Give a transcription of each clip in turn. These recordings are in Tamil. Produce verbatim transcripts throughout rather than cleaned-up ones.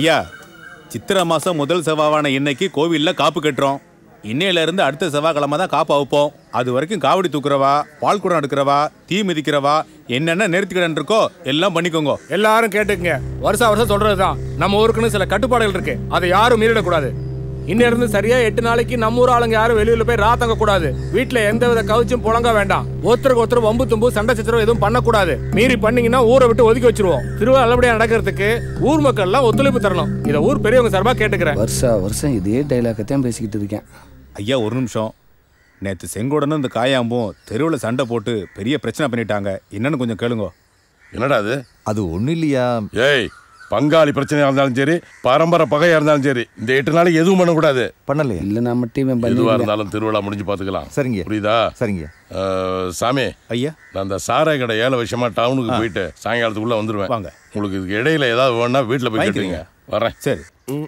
ஐயா, சித்திரை மாசம் முதல் செவ்வாவான இன்னைக்கு கோவில்ல காப்பு கட்டுறோம். இன்னையில இருந்து அடுத்த செவ்வாய்க்கிழமை தான் காப்பு அவுப்போம். அது வரைக்கும் காவடி தூக்குறவா, பால் குடம் எடுக்கிறவா, தீ மிதிக்கிறவா, என்னென்ன நேர்த்திக்கடன் இருக்கோ எல்லாம் பண்ணிக்கோங்க. எல்லாரும் கேட்டுக்குங்க. வருஷம் வருஷம் சொல்றதுதான். நம்ம ஊருக்குன்னு சில கட்டுப்பாடுகள் இருக்கு. அதை யாரும் மீறிடக்கூடாது. இன்னும் இருந்து சரியா எட்டு நாளைக்கு நம்ம ஊர் ஆளுங்க யாரும் வெளியில போய் ராத்தங்க கூடாது. வீட்டுல எந்த வித கவுச்சும் புழங்க வேண்டாம். ஒருத்தருக்கு ஒருத்தர் வம்பு தும்பு சண்டை சச்சரவு எதுவும் பண்ணக்கூடாது. மீறி பண்ணீங்கன்னா ஊரை விட்டு ஒதுக்கி வச்சிருவோம். திருவிழா நல்லபடியா நடக்கிறதுக்கு ஊர் மக்கள் எல்லாம் ஒத்துழைப்பு தரணும். இதை ஊர் பெரியவங்க சார்பா கேட்டுக்கிறேன். வருஷம் வருஷம் இதே டைலாக்கத்தான் பேசிக்கிட்டு இருக்கேன். ஐயா ஒரு நிமிஷம். நேற்று செங்கோடனும் இந்த காயாம்பும் தெருவில் சண்டை போட்டு பெரிய பிரச்சனை பண்ணிட்டாங்க. என்னன்னு கொஞ்சம் கேளுங்க. என்னடா அது? அது ஒன்றும் இல்லையா. ஏய், பங்காளி பிரச்சனையா இருந்தாலும் சரி, பரம்பரை பகையா இருந்தாலும் சரி, இந்த எட்டு நாளைக்கு எதுவும் பண்ணக்கூடாது. பண்ணலையா? இல்லை நான் மட்டும் எதுவாக இருந்தாலும் திருவிழா முடிஞ்சு பார்த்துக்கலாம். சரிங்க. புரியுதா? சரிங்க. சாமி ஐயா, நான் அந்த சாராய கடை ஏழை விஷயமா டவுனுக்கு போயிட்டு சாயங்காலத்துக்குள்ள வந்துடுவேன். வாங்க. உங்களுக்கு இதுக்கு இடையில ஏதாவது வேணா வீட்டில் போய் கேட்டுருங்க. வரேன். சரி.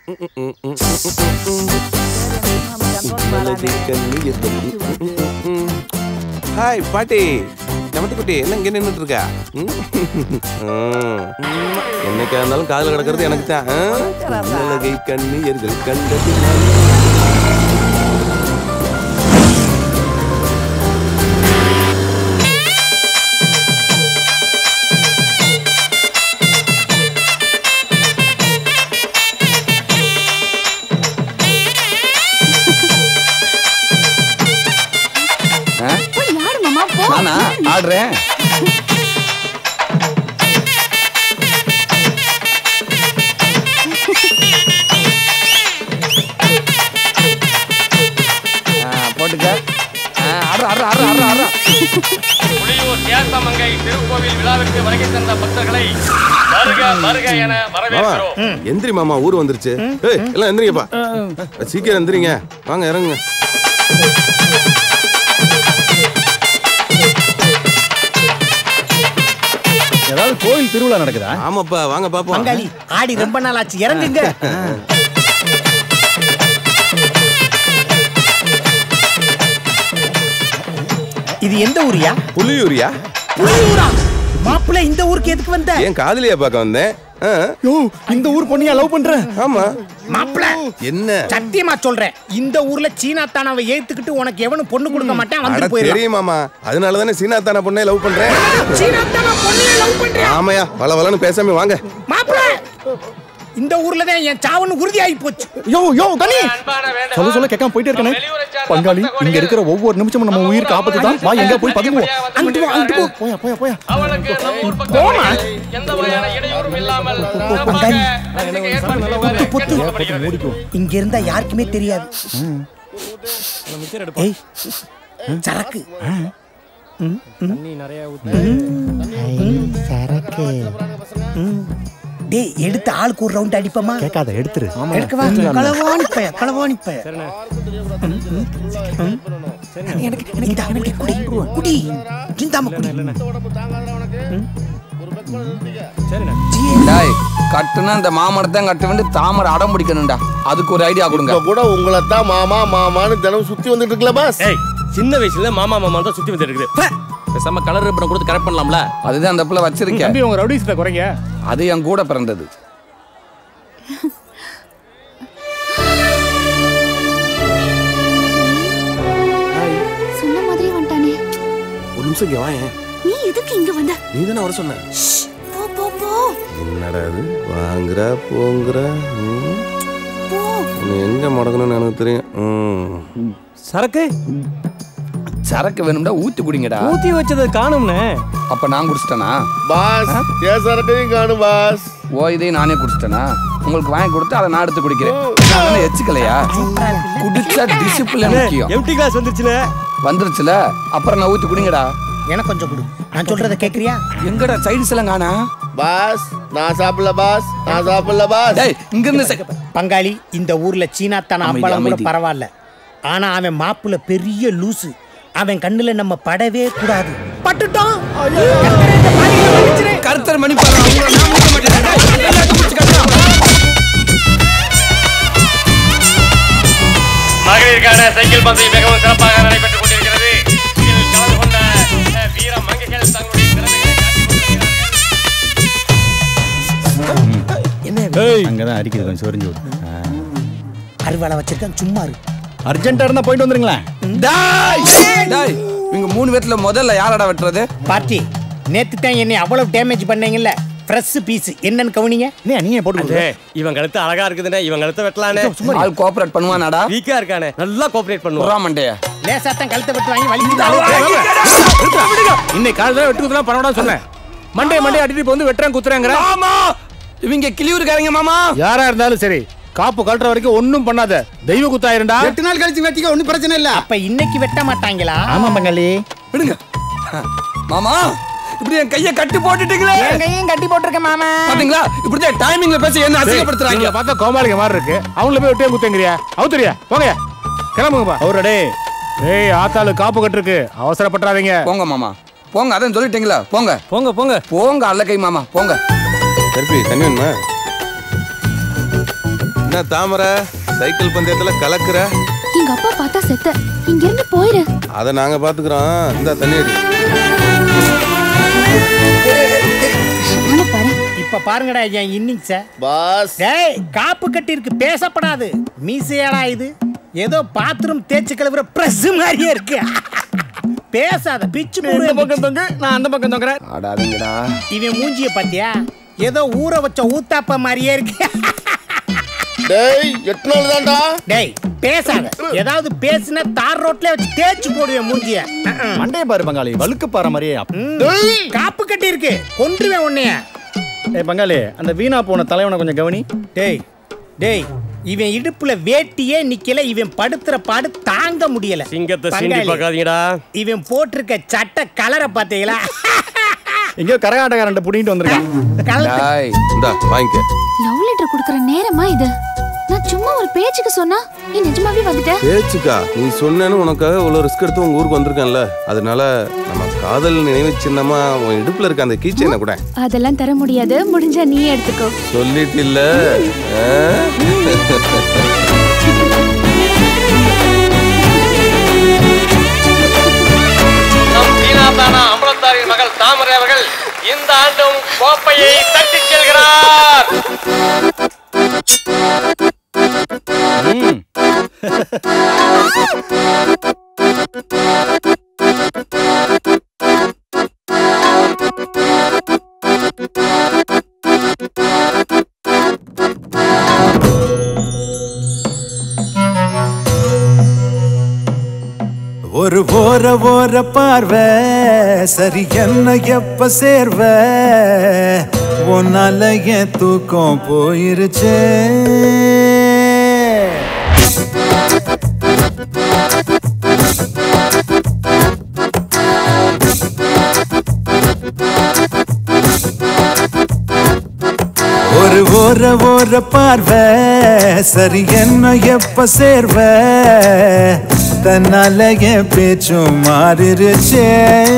ஹாய் பாட்டி, நமத்து குட்டி என்ன இங்கே நின்றுட்டு இருக்கா? என்னைக்கா இருந்தாலும் காதல் கிடக்கிறது எனக்கு தான். கண்ணீர்கள் கண்டது நானா ஆடுறேன். போட்டுக்க. புலியூர் தியாசமங்கை திருக்கோவில் விழாவிற்கு வருகை தந்த பக்தர்களை வருக வருக என வரவேற்கிறோம். எந்திரி மாமா, ஊர் வந்துருச்சு. ஏய் எல்லாம் எந்திரிங்கப்பா, சீக்கிரம் எந்திரிங்க. வாங்க இறங்குங்க. ஏதாவது கோயில் திருவிழா நடக்குதா? ஆமாப்பா, வாங்க பாப்போம். பங்காளி ஆடி ரொம்ப நாள் ஆச்சு, இறங்குங்க. இது எந்த ஊரியா? புலியூரியா? புலியூரா? மாப்பிள்ளை இந்த ஊருக்கு எதுக்கு வந்த? ஏன் காதலியா பார்க்க வந்தேன். இந்த ஊர் பொண்ணியா லவ் பண்றேன். ஆமா. மாப்பிள்ளை என்ன சத்தியமா சொல்றேன், இந்த ஊர்ல சீனா தானாவை ஏத்துக்கிட்டு உனக்கு எவனும் பொண்ணு கொடுக்க மாட்டேன். வந்து போயிரு. தெரியும் மாமா, அதனால தானே சீனா தானா பொண்ணை லவ் பண்றேன். சீனா தானா பொண்ணை லவ் பண்றேன். ஆமாயா, வள வளன்னு பேசாம வாங்க. மாப்பிள்ளை இந்த ஊர்ல தான் என் சாவுன்னு உறுதியாகி போச்சு. யோ யோ கனி, சொல்ல சொல்ல கேட்காம போயிட்டே இருக்கானே. பங்காளி, இங்க இருக்கிற ஒவ்வொரு நிமிஷமும் நம்ம உயிருக்கு ஆபத்து தான். வா எங்க போய் பதுங்குவோம். அங்கிட்டு போ, அங்கிட்டு போ. போயா போயா போயா. அவளுக்கு நம்ம ஊர் பக்கம் எந்த வகையான இடையூறும் இல்லாமல் பங்காளி ஏற்பாடு பொத்து இங்க இருந்தா யாருக்குமே தெரியாது. ஏய் சரக்கு சரக்கு டேய், எடுத்து ஆளுக்கு ஒரு ரவுண்ட் அடிப்போமா? கேட்காத, எடுத்துரு. எடுக்கவா? களவாணி பைய, களவாணி பைய. எனக்கு எனக்கு எனக்கு குடி குடி சிந்தாம குடி. டேய், கட்டுனா இந்த மாமரத்தான் கட்ட வேண்டி தாமரை அடம் பிடிக்கணும்டா. அதுக்கு ஒரு ஐடியா கொடுங்க. கூட உங்களை தான் மாமா மாமான்னு தினம் சுத்தி வந்துட்டு இருக்கல பாஸ். சின்ன வயசுல மாமா மாமா தான் சுத்தி வந்துட்டு இருக்குது. பேசாம கலர் ரிப்பன் கொடுத்து கரெக்ட் பண்ணலாம்ல. அதுதான் அந்த பிள்ளை வச்சிருக்கேன். தம்பி, உங்க ரவுடிஸ்ல குறைங்க. அது என் கூட பிறந்தது. சொன்ன மாதிரி வந்துட்டானே. ஒரு நிமிஷம் இங்க வாங்க. நீ எதுக்கு இங்க வந்த? நீ தானே வர சொன்ன. போ போ போ. என்னடா இது, வாங்குற போங்குற. போ. நீ எங்க மடக்கணும்னு எனக்கு தெரியும். சரக்கு சரக்கு வேணும்டா, ஊத்தி குடிங்கடா. ஊத்தி வச்சது காணும்னே. அப்ப நான் குடிச்சிட்டேனா? பாஸ், ஏ சரக்கையும் காணும் பாஸ். ஓ, இதையும் நானே குடிச்சிட்டேனா? உங்களுக்கு வாங்கி கொடுத்து அதை நான் எடுத்து குடிக்கிறேன். நான் எச்சுக்கலையா? குடிச்சா டிசிப்ளின் முக்கியம். Empty class வந்துருச்சுல. வந்துருச்சுல, அப்புறம் நான் ஊத்தி குடிங்கடா. எனக்கு கொஞ்சம் கொடு, நான் சொல்றத கேக்குறியா? எங்கடா சைடுஸ் எல்லாம் காணா? பாஸ், நான் சாப்பிடல பாஸ், நான் சாப்பிடல பாஸ். டேய், இங்க இருந்து பங்காளி, இந்த ஊர்ல சீனா தான அம்பளம் கூட பரவாயில்ல. ஆனா அவன் மாப்புல பெரிய லூசு. அவன் கண்ணுல நம்ம படவே கூடாது. பட்டுட்டோம். கருத்தர் மணி பாரு. மகளிருக்கான சைக்கிள் பந்தயம் மிகவும் சிறப்பாக நடைபெற்றுக் கொண்டிருக்கிறது. இதில் கலந்து கொண்ட வீர மங்கைகள் தங்களுடைய திறமைகளை காட்டிக் கொண்டிருக்கிறார்கள். என்ன அங்கதான் அரிக்குது கொஞ்சம் சொரிஞ்சு விடு. அருவாளை வச்சிருக்கேன் சும்மா இரு. அர்ஜென்ட்டா இருந்தா போயிட்டு வந்துருங்களேன். டாய் இவங்க மூணு பேர்ல முதல்ல யாரடா வெட்டுறது? பார்ட்டி நேத்து தான் என்னை அவ்வளவு டேமேஜ் பண்ணீங்கல்ல. ஃப்ரெஷ் பீஸ் என்னன்னு கவனிங்க. நீ நீயே போட்டு இவன் கழுத்து அழகா இருக்குதுனே, இவன் கழுத்தை வெட்டலானே. ஆள் கோஆபரேட் பண்ணுவானாடா? வீக்கா இருக்கானே, நல்லா கோஆபரேட் பண்ணுவான். புறா மண்டைய லேசா தான் கழுத்தை வெட்டு வாங்கி வலிக்குது. இன்னைக்கு காலையில வெட்டுறதுலாம் பண்ணடா சொன்னேன். மண்டே மண்டே அடிட்டு வந்து வெட்டுறேன் குத்துறேங்கற. மாமா இவங்க கிளியூர்காரங்க மாமா. யாரா இருந்தாலும் சரி காப்பு கழற வரைக்கும் ஒண்ணும் பண்ணாத. தெய்வ குத்தாயிருண்டா. எட்டு நாள் கழிச்சு வெட்டிக்க ஒண்ணும் பிரச்சனை இல்ல. அப்ப இன்னைக்கு வெட்ட மாட்டாங்களா? ஆமா பங்காளி. விடுங்க மாமா. இப்படி என் கையை கட்டி போட்டுட்டீங்களே. என் கையும் கட்டி போட்டுருக்கேன் மாமா. பாத்தீங்களா இப்படி டைமிங்ல பேசி என்ன அசிங்கப்படுத்துறாங்க. பார்த்தா கோமாளிங்க மாதிரி இருக்கு. அவங்கள போய் வெட்டியே குத்தேங்கறியா? அவுத்தறியா? போங்க கிளம்புங்கப்பா. அவரடே ஏய் ஆத்தாளு காப்பு கட்டிருக்கு, அவசரப்படாதீங்க. போங்க மாமா போங்க. அதான் சொல்லிட்டீங்களா போங்க போங்க போங்க போங்க. அல்ல கை மாமா போங்க. கருப்பி தண்ணி வேணுமா? என்ன தாமரை சைக்கிள் பந்தயத்துல கலக்குற? எங்க அப்பா பார்த்தா செத்த. இங்க இருந்து போயிரு. அதை நாங்க பாத்துக்கிறோம். இந்த தண்ணி அடி. பாரு இப்ப பாருங்கடா என் இன்னிங்ஸ. பாஸ் டேய் காப்பு கட்டி இருக்கு, பேசப்படாது. மீசையாடா இது? ஏதோ பாத்ரூம் தேய்ச்சி கழுவுற பிரஸ் மாதிரியே இருக்கு. பேசாத பிச்சு இந்த பக்கம் தொங்க, நான் அந்த பக்கம் தொங்குறேன். ஆடாதீங்கடா. இவன் மூஞ்சிய பாத்தியா? ஏதோ ஊற வச்ச ஊத்தாப்ப மாதிரியே இருக்கு. டேய் எட்டு நாள் தான்டா. டேய் பேசாத. ஏதாவது பேசினா தார் ரோட்ல வச்சு தேய்ச்சி போடுவேன் மூஞ்சிய. மண்டைய பாரு பங்காளி, வழுக்கு பாற மாதிரியே. காப்பு கட்டி இருக்கு, கொன்றுவேன் உன்னைய. ஏய் பங்காளி, அந்த வீணா போன தலைவனை கொஞ்சம் கவனி. டேய் டேய் இவன் இடுப்புல வேட்டியே நிக்கல. இவன் படுத்துற பாடு தாங்க முடியல. சிங்கத்தை சீண்டி பார்க்காதீங்கடா. இவன் போட்டிருக்க சட்டை கலரை பாத்தீங்களா? எங்கயோ கரகாட்டக்காரன் புடிங்கிட்டு வந்திருக்கான். டாய் இந்தா வாங்கிக்க. லவ் லெட்டர் குடுக்குற நேரமா இது? நான் சும்மா ஒரு பேச்சுக்கு சொன்னா நீ நிஜமாவே வந்துட்ட. பேச்சுக்கா? நீ சொன்னேன்னு உனக்காக இவ்வளவு ரிஸ்க் எடுத்து உங்க ஊருக்கு வந்திருக்கேன்ல, அதனால நம்ம காதல் நினைவு சின்னமா உன் இடுப்புல இருக்க அந்த கீச்சைனை கூட. அதெல்லாம் தர முடியாது, முடிஞ்சா நீ எடுத்துக்கோ. சொல்லிட்டு இல்ல. அமலத்தாரின் மகள் தாமரை அவர்கள் இந்த ஆண்டும் கோப்பையை தட்டி செல்கிறார். ஒரு ஓர ஓர பார்வை சரி என்ன எப்ப சேர்வ உன்னால என் தூக்கம் போயிருச்சே. ஒரு ஓர ஓர பார்வை சரி என்ன எப்ப சேர்வ தன்னால என் பேச்சும் மாறிருச்சே.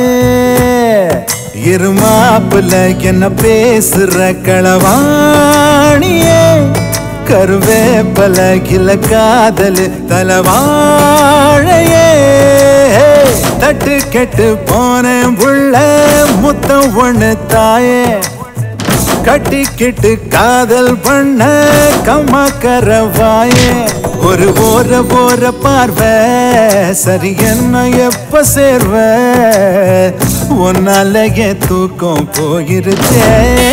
இருமாப்புல என்ன பேசுற களவாணியே கருவேப்பல கில காதல் தலவாழையே. தட்டு கெட்டு போனேன் புள்ள முத்தம் ஒண்ணு தாயே கட்டிக்கிட்டு காதல் பண்ண கம்மா கரவாயே. ஒரு ஓர ஓர பார்வை சரி என்ன எப்ப சேர்வ உன்னால என் தூக்கம் போயிருச்சே.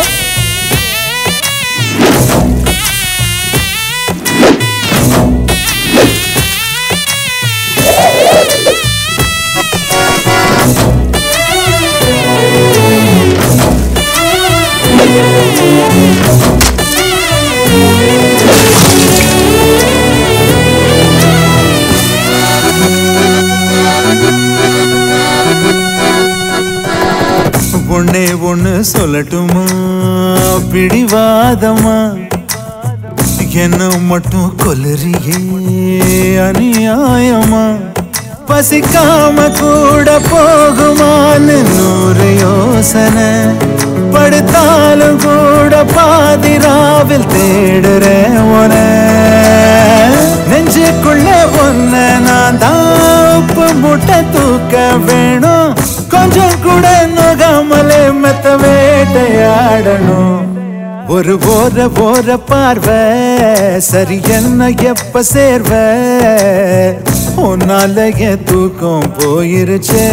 ஒன்னே ஒண்ணு சொல்லட்டுமா பிடிவாதமா என்ன மட்டும் கொல்லறியே அநியாயமா. பசிக்காம கூட போகுமான்னு நூறு யோசனை படுத்தாலும் கூட பாதிராவில் தேடுறேன் உன. நெஞ்சுக்குள்ள ஒன்ன நான் தான் உப்பு முட்டை தூக்க வேணும் கொஞ்சம் கூட நோகாமலே மெத்த வேட்டையாடணும். ஒரு ஓர ஓர பார்வை சரி என்ன எப்ப சேர்வ உன்னால என் தூக்கம் போயிருச்சே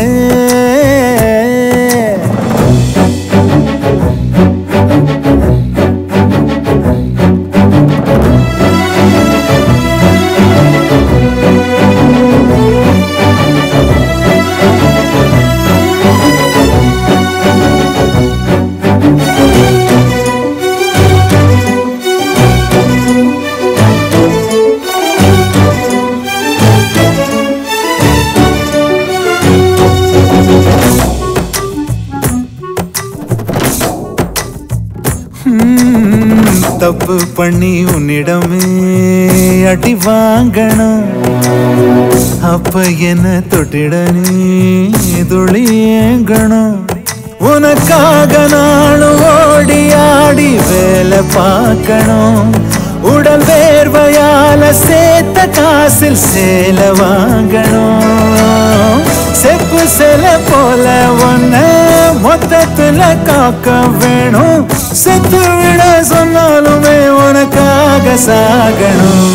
தப்பு பண்ணி உன்னிடமே அடி வாங்கணும் அப்ப என்ன தொட்டிட நீ துளியேங்கணும் உனக்காக நானும் ஓடி ஆடி வேலை பார்க்கணும் உடல் வேர்வையால சேர்த்த காசில் சேலை வாங்கணும் செப்பு சில போல ஒன்ன மொத்தத்துல காக்க வேணும் செத்து விட சொன்னாலுமே உனக்காக சாகணும்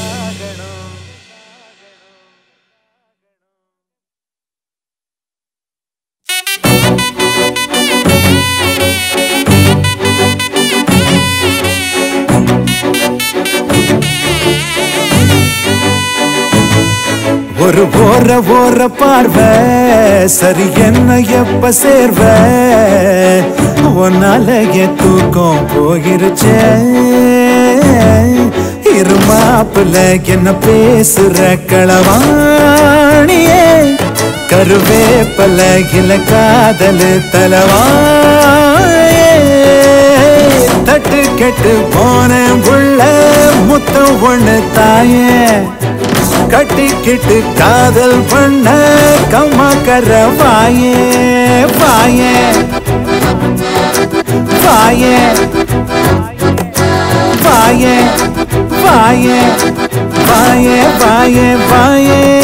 ஒரு ஓர ஓர பார்வை சரி என்ன எப்ப சேர்வ உன்னால என் தூக்கம் போயிருச்சே இருமாப்புல என்ன பேசுற களவாணியே கருவேப்பல இல காதல் தலவாயே தட்டு கெட்டு போன புள்ள முத்தம் ஒண்ணு தாயே கட்டிக்கிட்டு காதல் பண்ண கம்மா கர வாயே வாயே வாயே வாயே வாயே வாயே வாயே வாயே